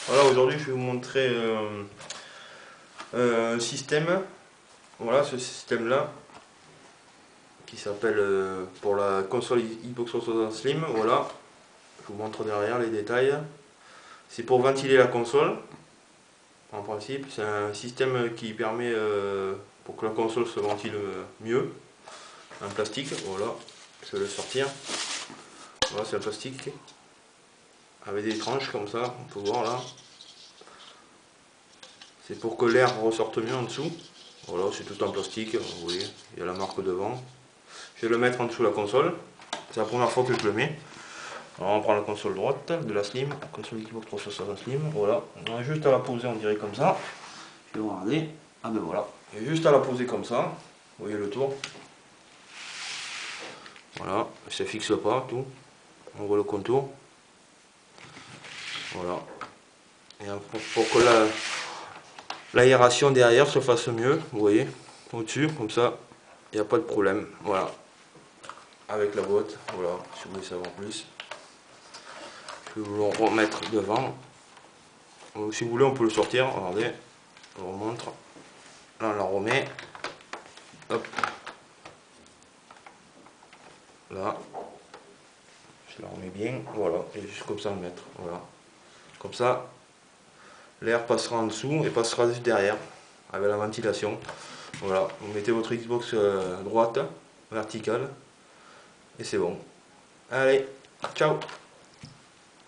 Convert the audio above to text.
Voilà, aujourd'hui je vais vous montrer un système. Voilà, ce système là qui s'appelle pour la console Xbox 360 Slim. Voilà, je vous montre derrière les détails. C'est pour ventiler la console. En principe, c'est un système qui permet pour que la console se ventile mieux. Un plastique, voilà, je vais le sortir. Voilà, c'est un plastique avec des tranches comme ça, on peut voir là. C'est pour que l'air ressorte mieux en dessous. Voilà, c'est tout en plastique, vous voyez, il y a la marque devant. Je vais le mettre en dessous de la console. C'est la première fois que je le mets. Alors on prend la console droite de la Slim, la console Xbox 360 Slim, voilà. On a juste à la poser, on dirait comme ça. Je vais regarder. Ah ben voilà. Il y a juste à la poser comme ça. Vous voyez le tour. Voilà, ça fixe pas tout. On voit le contour. Voilà. Et pour que l'aération derrière se fasse mieux, vous voyez, au-dessus, comme ça, il n'y a pas de problème. Voilà. Avec la boîte, voilà, si vous voulez savoir plus. Je vais vous le remettre devant. Si vous voulez, on peut le sortir. Regardez, je vous remontre. Là, on la remet. Hop. Là. Je la remets bien. Voilà. Et juste comme ça, le mettre. Voilà. Comme ça, l'air passera en dessous et passera juste derrière. Avec la ventilation. Voilà. Vous mettez votre Xbox droite, verticale. Et c'est bon. Allez, ciao!